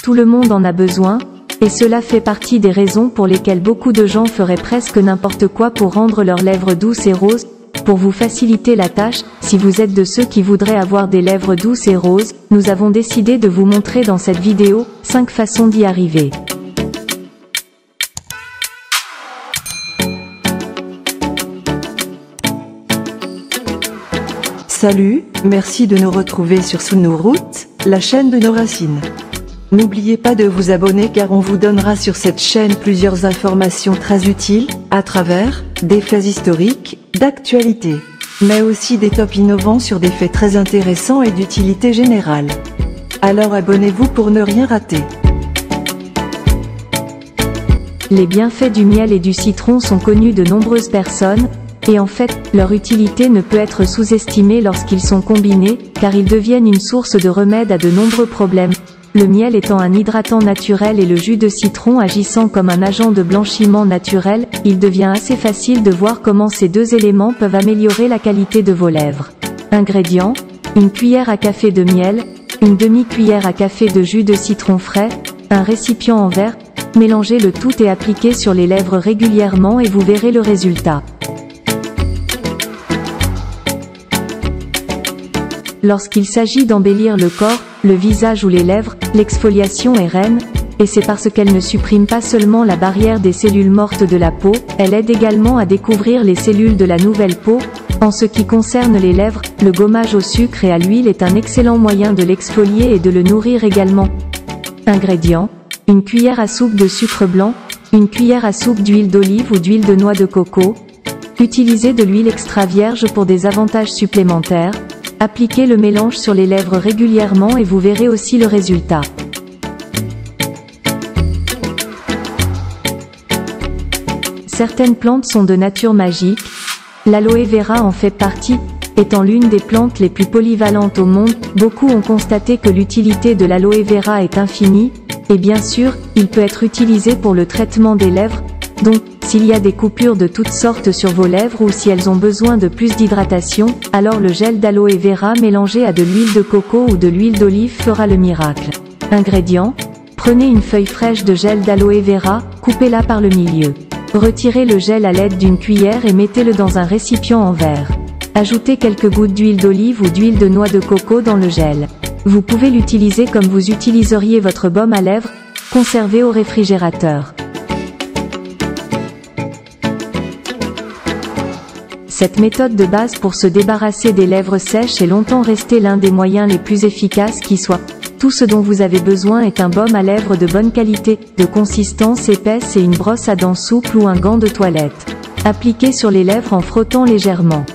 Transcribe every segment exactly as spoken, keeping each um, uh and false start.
Tout le monde en a besoin, et cela fait partie des raisons pour lesquelles beaucoup de gens feraient presque n'importe quoi pour rendre leurs lèvres douces et roses. Pour vous faciliter la tâche, si vous êtes de ceux qui voudraient avoir des lèvres douces et roses, nous avons décidé de vous montrer dans cette vidéo, cinq façons d'y arriver. Salut, merci de nous retrouver sur Sous nos routes, la chaîne de nos racines. N'oubliez pas de vous abonner car on vous donnera sur cette chaîne plusieurs informations très utiles, à travers des faits historiques, d'actualité, mais aussi des tops innovants sur des faits très intéressants et d'utilité générale. Alors abonnez-vous pour ne rien rater. Les bienfaits du miel et du citron sont connus de nombreuses personnes, et en fait, leur utilité ne peut être sous-estimée lorsqu'ils sont combinés, car ils deviennent une source de remède à de nombreux problèmes. Le miel étant un hydratant naturel et le jus de citron agissant comme un agent de blanchiment naturel, il devient assez facile de voir comment ces deux éléments peuvent améliorer la qualité de vos lèvres. Ingrédients: une cuillère à café de miel, une demi-cuillère à café de jus de citron frais, un récipient en verre. Mélangez le tout et appliquez sur les lèvres régulièrement et vous verrez le résultat. Lorsqu'il s'agit d'embellir le corps, le visage ou les lèvres, l'exfoliation est reine, et c'est parce qu'elle ne supprime pas seulement la barrière des cellules mortes de la peau, elle aide également à découvrir les cellules de la nouvelle peau. En ce qui concerne les lèvres, le gommage au sucre et à l'huile est un excellent moyen de l'exfolier et de le nourrir également. Ingrédients: une cuillère à soupe de sucre blanc, une cuillère à soupe d'huile d'olive ou d'huile de noix de coco. Utilisez de l'huile extra vierge pour des avantages supplémentaires. Appliquez le mélange sur les lèvres régulièrement et vous verrez aussi le résultat. Certaines plantes sont de nature magique. L'aloe vera en fait partie. Étant l'une des plantes les plus polyvalentes au monde, beaucoup ont constaté que l'utilité de l'aloe vera est infinie, et bien sûr, il peut être utilisé pour le traitement des lèvres. Donc, s'il y a des coupures de toutes sortes sur vos lèvres ou si elles ont besoin de plus d'hydratation, alors le gel d'aloe vera mélangé à de l'huile de coco ou de l'huile d'olive fera le miracle. Ingrédients: prenez une feuille fraîche de gel d'aloe vera, coupez-la par le milieu. Retirez le gel à l'aide d'une cuillère et mettez-le dans un récipient en verre. Ajoutez quelques gouttes d'huile d'olive ou d'huile de noix de coco dans le gel. Vous pouvez l'utiliser comme vous utiliseriez votre baume à lèvres, conservé au réfrigérateur. Cette méthode de base pour se débarrasser des lèvres sèches est longtemps restée l'un des moyens les plus efficaces qui soit. Tout ce dont vous avez besoin est un baume à lèvres de bonne qualité, de consistance épaisse et une brosse à dents souple ou un gant de toilette. Appliquez sur les lèvres en frottant légèrement.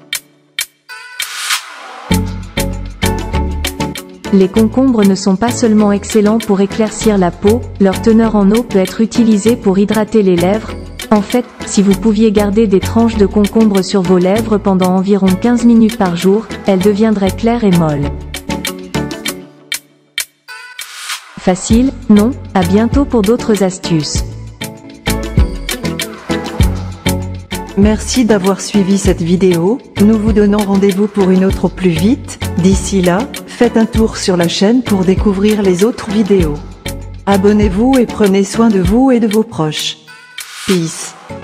Les concombres ne sont pas seulement excellents pour éclaircir la peau, leur teneur en eau peut être utilisée pour hydrater les lèvres. En fait, si vous pouviez garder des tranches de concombre sur vos lèvres pendant environ quinze minutes par jour, elles deviendraient claires et molles. Facile, non? À bientôt pour d'autres astuces. Merci d'avoir suivi cette vidéo, nous vous donnons rendez-vous pour une autre au plus vite. D'ici là, faites un tour sur la chaîne pour découvrir les autres vidéos. Abonnez-vous et prenez soin de vous et de vos proches. Peace.